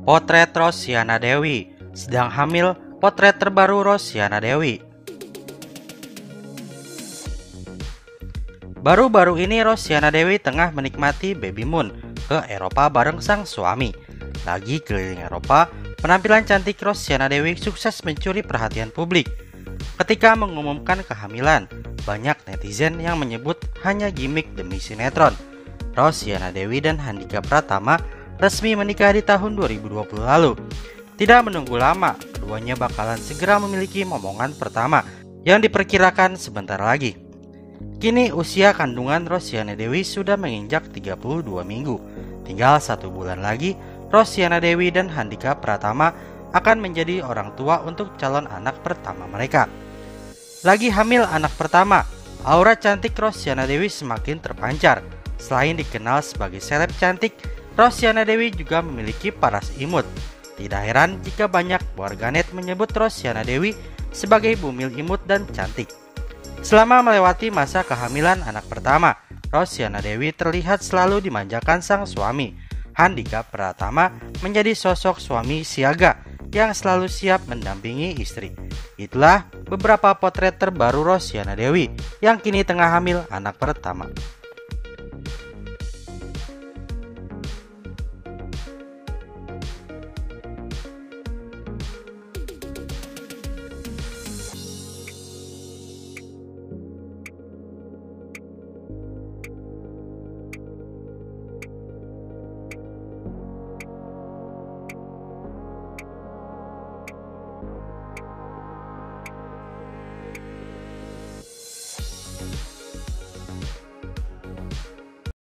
Potret Rosiana Dewi. Sedang hamil, potret terbaru Rosiana Dewi. Baru-baru ini Rosiana Dewi tengah menikmati baby moon ke Eropa bareng sang suami. Lagi keliling Eropa, penampilan cantik Rosiana Dewi sukses mencuri perhatian publik. Ketika mengumumkan kehamilan, banyak netizen yang menyebut hanya gimmick demi sinetron. Rosiana Dewi dan Handika Pratama resmi menikah di tahun 2020 lalu. Tidak menunggu lama, keduanya bakalan segera memiliki momongan pertama yang diperkirakan sebentar lagi. Kini usia kandungan Rosiana Dewi sudah menginjak 32 minggu. Tinggal 1 bulan lagi, Rosiana Dewi dan Handika Pratama akan menjadi orang tua untuk calon anak pertama mereka. Lagi hamil anak pertama, aura cantik Rosiana Dewi semakin terpancar. Selain dikenal sebagai seleb cantik, Rosiana Dewi juga memiliki paras imut. Tidak heran jika banyak warganet menyebut Rosiana Dewi sebagai bumil imut dan cantik. Selama melewati masa kehamilan anak pertama, Rosiana Dewi terlihat selalu dimanjakan sang suami. Handika Pratama menjadi sosok suami siaga yang selalu siap mendampingi istri. Itulah beberapa potret terbaru Rosiana Dewi yang kini tengah hamil anak pertama.